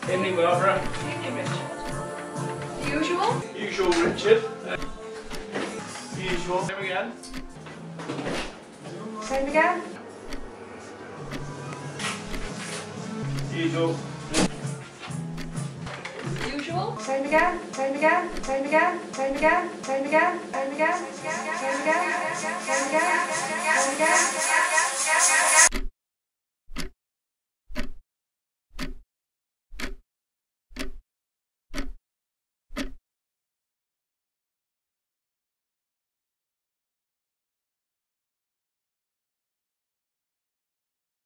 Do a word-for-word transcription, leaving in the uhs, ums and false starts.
Evening, Barbara. Evening, Richard. The usual? Usual, Richard. Usual. Same again. Same again? Usual. Usual? Same again? Same again? Same again? Same again? Same again? Same again? Same again? Same again? Same again? Same again?